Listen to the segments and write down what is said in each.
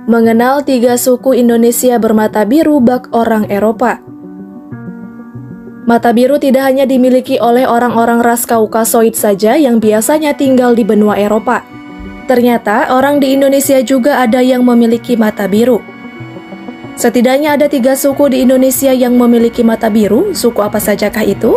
Mengenal 3 suku Indonesia bermata biru bak orang Eropa. Mata biru tidak hanya dimiliki oleh orang-orang ras Kaukasoid saja yang biasanya tinggal di benua Eropa. Ternyata orang di Indonesia juga ada yang memiliki mata biru. Setidaknya ada 3 suku di Indonesia yang memiliki mata biru. Suku apa sajakah itu?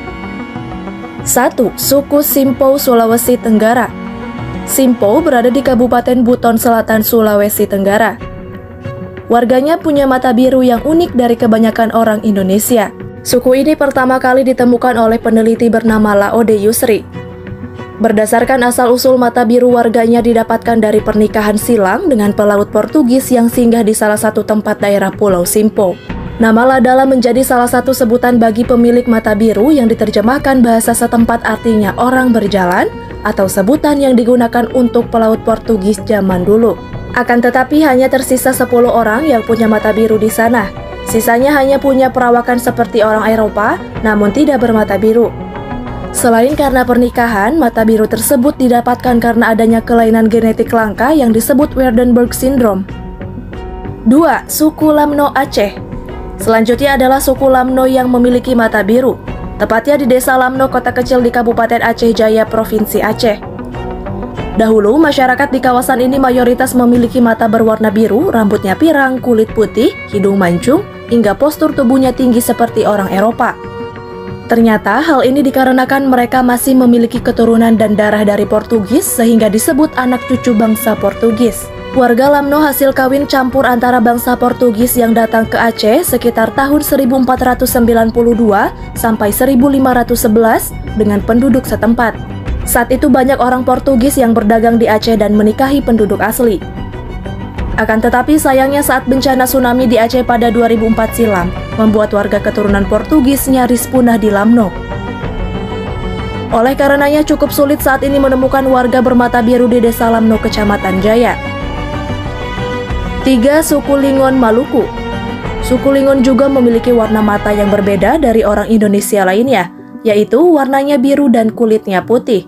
1. Suku Simpo, Sulawesi Tenggara. Simpo berada di Kabupaten Buton Selatan, Sulawesi Tenggara. Warganya punya mata biru yang unik dari kebanyakan orang Indonesia. Suku ini pertama kali ditemukan oleh peneliti bernama Laode Yusri. Berdasarkan asal-usul mata biru warganya didapatkan dari pernikahan silang dengan pelaut Portugis yang singgah di salah satu tempat daerah Pulau Simpo. Nama Ladala menjadi salah satu sebutan bagi pemilik mata biru yang diterjemahkan bahasa setempat artinya orang berjalan, atau sebutan yang digunakan untuk pelaut Portugis zaman dulu. Akan tetapi hanya tersisa 10 orang yang punya mata biru di sana. Sisanya hanya punya perawakan seperti orang Eropa, namun tidak bermata biru. Selain karena pernikahan, mata biru tersebut didapatkan karena adanya kelainan genetik langka yang disebut Waardenburg Syndrome. 2. Suku Lamno Aceh. Selanjutnya adalah suku Lamno yang memiliki mata biru, tepatnya di Desa Lamno, kota kecil di Kabupaten Aceh Jaya, Provinsi Aceh. Dahulu, masyarakat di kawasan ini mayoritas memiliki mata berwarna biru, rambutnya pirang, kulit putih, hidung mancung, hingga postur tubuhnya tinggi seperti orang Eropa. Ternyata hal ini dikarenakan mereka masih memiliki keturunan dan darah dari Portugis sehingga disebut anak cucu bangsa Portugis. Warga Lamno hasil kawin campur antara bangsa Portugis yang datang ke Aceh sekitar tahun 1492 sampai 1511 dengan penduduk setempat. Saat itu banyak orang Portugis yang berdagang di Aceh dan menikahi penduduk asli. Akan tetapi sayangnya saat bencana tsunami di Aceh pada 2004 silam, membuat warga keturunan Portugis nyaris punah di Lamno. Oleh karenanya cukup sulit saat ini menemukan warga bermata biru di Desa Lamno, Kecamatan Jaya. 3. Suku Lingon Maluku. Suku Lingon juga memiliki warna mata yang berbeda dari orang Indonesia lainnya, yaitu warnanya biru dan kulitnya putih.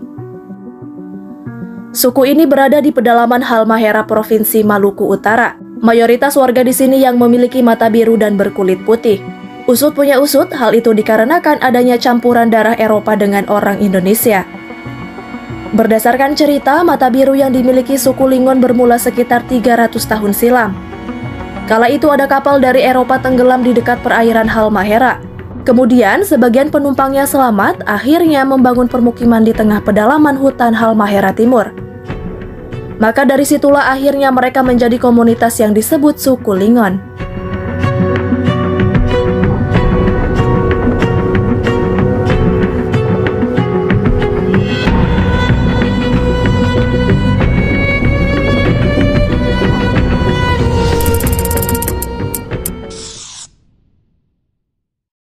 Suku ini berada di pedalaman Halmahera, Provinsi Maluku Utara. Mayoritas warga di sini yang memiliki mata biru dan berkulit putih. Usut punya usut, hal itu dikarenakan adanya campuran darah Eropa dengan orang Indonesia. Berdasarkan cerita, mata biru yang dimiliki suku Lingon bermula sekitar 300 tahun silam. Kala itu ada kapal dari Eropa tenggelam di dekat perairan Halmahera. Kemudian, sebagian penumpangnya selamat, akhirnya membangun permukiman di tengah pedalaman hutan Halmahera Timur. Maka dari situlah akhirnya mereka menjadi komunitas yang disebut suku Lingon.